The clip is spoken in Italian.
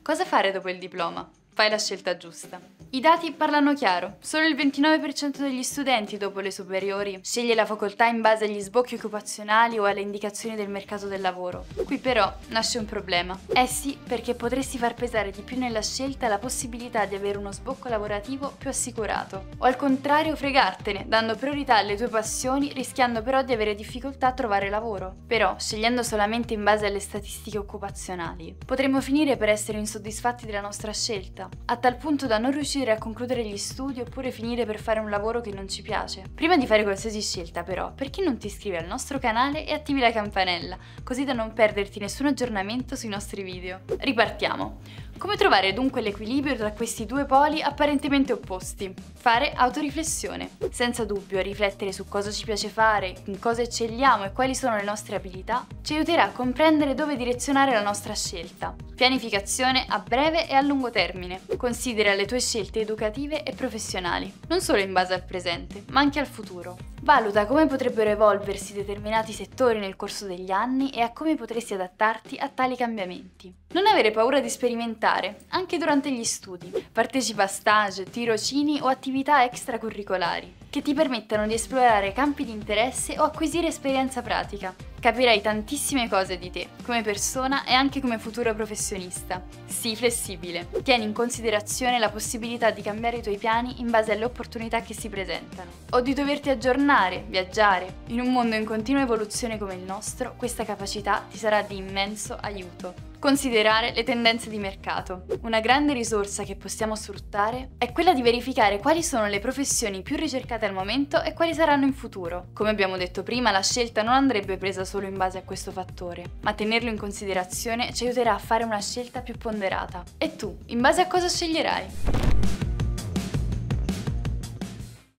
Cosa fare dopo il diploma? Fai la scelta giusta. I dati parlano chiaro, solo il 29% degli studenti dopo le superiori sceglie la facoltà in base agli sbocchi occupazionali o alle indicazioni del mercato del lavoro. Qui però nasce un problema. Eh sì, perché potresti far pesare di più nella scelta la possibilità di avere uno sbocco lavorativo più assicurato. O al contrario fregartene, dando priorità alle tue passioni, rischiando però di avere difficoltà a trovare lavoro. Però, scegliendo solamente in base alle statistiche occupazionali, potremmo finire per essere insoddisfatti della nostra scelta, a tal punto da non riuscire a concludere gli studi oppure finire per fare un lavoro che non ci piace. Prima di fare qualsiasi scelta però, perché non ti iscrivi al nostro canale e attivi la campanella, così da non perderti nessun aggiornamento sui nostri video. Ripartiamo! Come trovare dunque l'equilibrio tra questi due poli apparentemente opposti? Fare autoriflessione. Senza dubbio, riflettere su cosa ci piace fare, in cosa eccelliamo e quali sono le nostre abilità, ci aiuterà a comprendere dove direzionare la nostra scelta. Pianificazione a breve e a lungo termine. Considera le tue scelte educative e professionali, non solo in base al presente, ma anche al futuro. Valuta come potrebbero evolversi determinati settori nel corso degli anni e a come potresti adattarti a tali cambiamenti. Non avere paura di sperimentare, anche durante gli studi. Partecipa a stage, tirocini o attività extracurricolari, che ti permettano di esplorare campi di interesse o acquisire esperienza pratica. Capirai tantissime cose di te, come persona e anche come futuro professionista. Sii flessibile. Tieni in considerazione la possibilità di cambiare i tuoi piani in base alle opportunità che si presentano. O di doverti aggiornare, viaggiare. In un mondo in continua evoluzione come il nostro, questa capacità ti sarà di immenso aiuto. Considerare le tendenze di mercato. Una grande risorsa che possiamo sfruttare è quella di verificare quali sono le professioni più ricercate al momento e quali saranno in futuro. Come abbiamo detto prima, la scelta non andrebbe presa solo in base a questo fattore, ma tenerlo in considerazione ci aiuterà a fare una scelta più ponderata. E tu, in base a cosa sceglierai?